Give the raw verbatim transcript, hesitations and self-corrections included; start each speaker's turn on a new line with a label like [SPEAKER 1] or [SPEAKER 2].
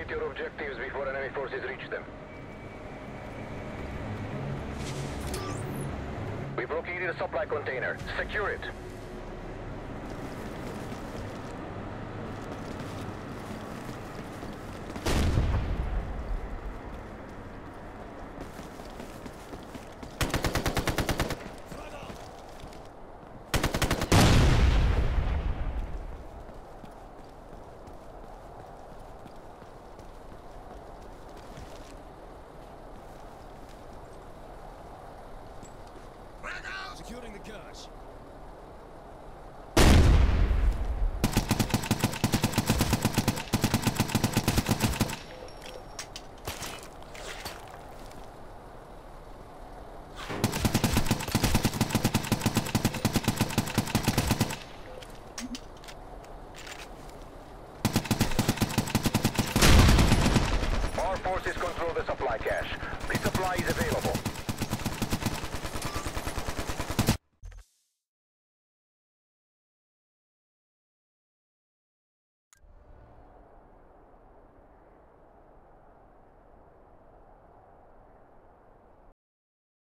[SPEAKER 1] Complete your objectives before enemy forces reach them. We've located a supply container. Secure it.
[SPEAKER 2] Securing the cache.
[SPEAKER 1] Our forces control the supply cache. This supply is available.